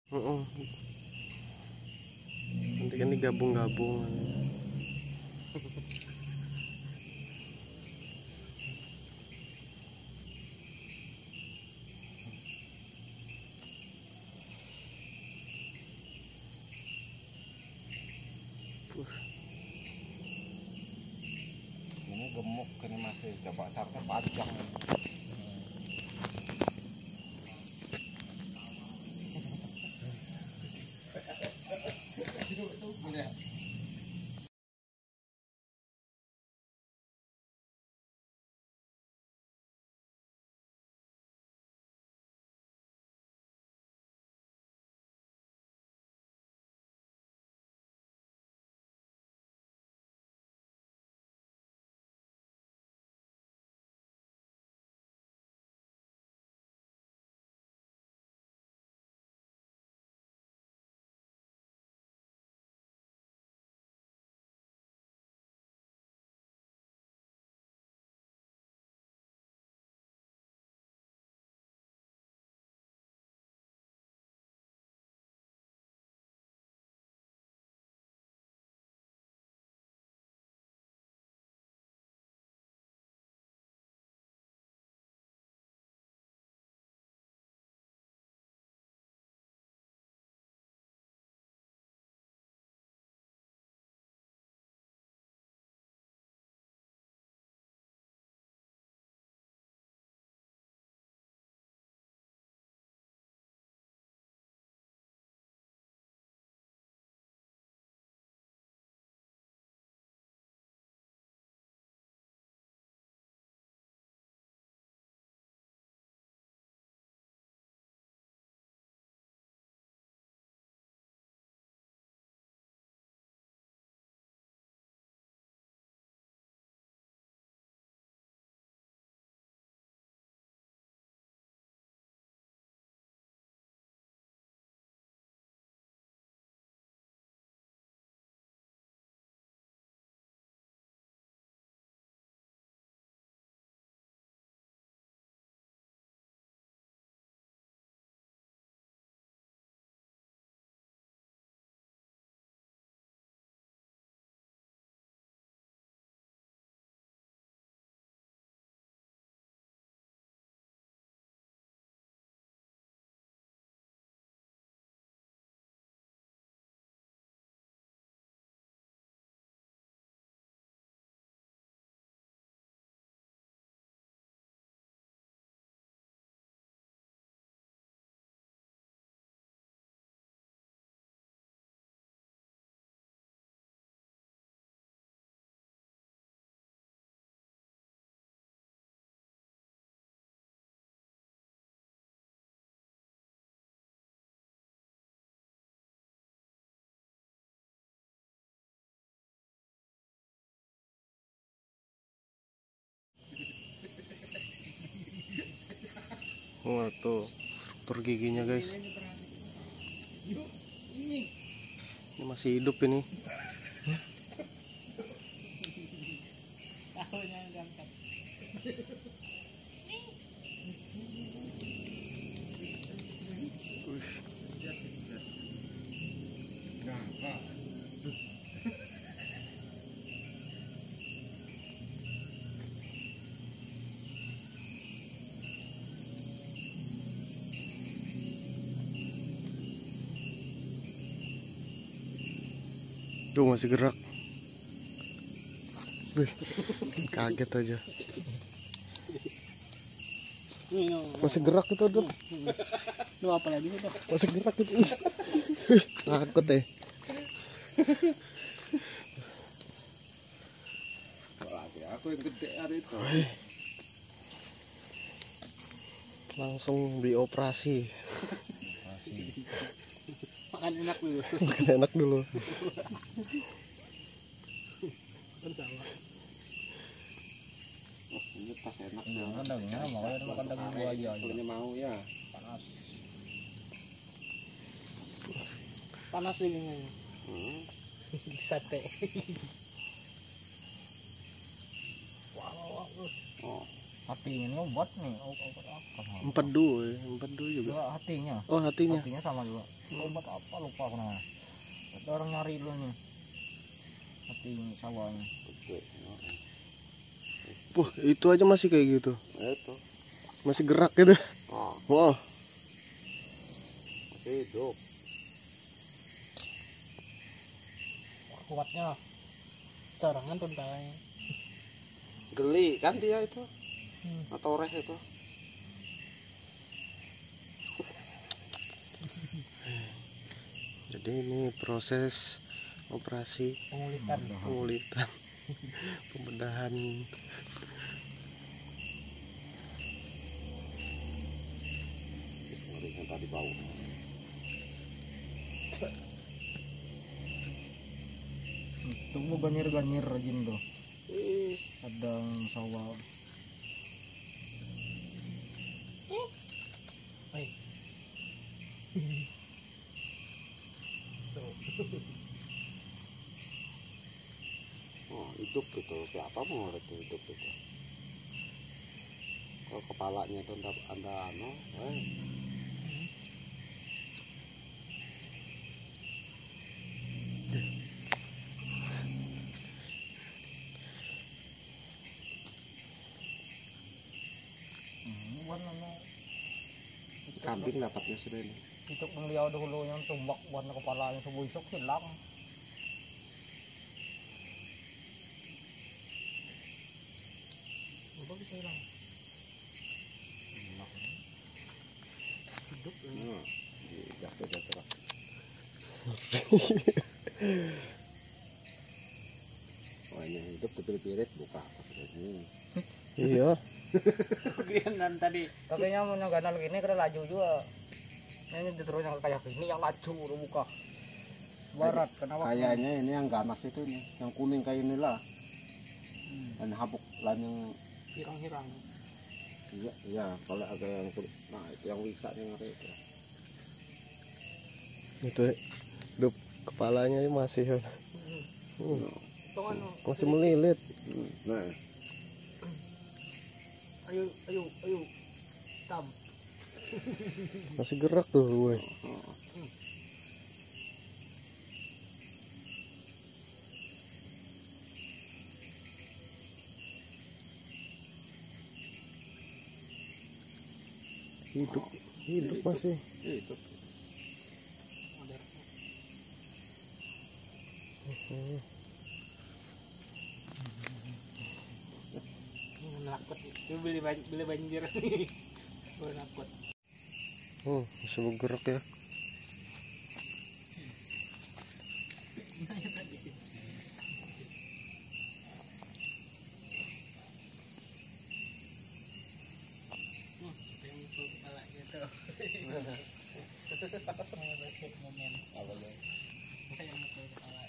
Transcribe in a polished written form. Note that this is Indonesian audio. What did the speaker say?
Heeh. Nanti kan digabung-gabung. Ini gemuk ini masih coba sarnya panjang. Wah tuh struktur giginya guys. Ini masih hidup ini. Tuh masih gerak. Wih, kaget aja. Masih gerak itu tuh. Lu apa lagi itu? Masih gerak itu. Takut deh. Aku yang gede hari itu. Langsung dioperasi. Makan enak dulu. Makan enak dulu. Ini pas enak. Jangan dagingnya mau ya makan daging buaya aja. Kalau mau ya. Panas. Panas dagingnya. Sate. Wow. Oh. Hatinya ini obat nih, obat apa? Empedu juga. Juga hatinya. Oh, hatinya. Hatinya sama juga. Obat apa lupa aku namanya. Ada orang nyari dulu nih. Hati sawahnya. Wah, itu aja masih kayak gitu. Itu. Masih gerak gitu. Oh, Wah, masih hidup. Kuatnya serangan tentaranya. Geli kan dia itu. Atau reh itu. jadi ini proses operasi pengulitan, pembedahan. Ngerinya tadi bau. Tunggu ganir-ganir rajin tuh. Ih, Ada sawah. oh, hidup gitu. Siapa mau itu hidup itu? Kalau kepalanya itu anda anu, Warna kambing dapatnya sudah ini. itu beliau dulu yang tumbak warna kepala yang subuh isuk hilang. Apa bisa hilang? Hidup ya. Jatuh. Oh, ini hidup pirit buka apa ini? Iya. Kegiatan tadi. Kakeknya mau ganal gini kena laju juga. Ini terus yang kayak gini yang laju udah buka. Barat kenapa? Kayaknya ini yang ganas itu nih, yang kuning kayak inilah. Dan habuk lan yang Hirang-hirang. iya, kalau agak yang kuning. Nah, itu yang bisa yang ngeri itu. Itu hidup kepalanya masih masih melilit. Nah, Ayo. Tam. Masih gerak tuh gue. Hidup masih. itu. Nakut. Beli banjir. Baru nakut. Masih bergerak ya. Momen. Apa ya? Yang kepala.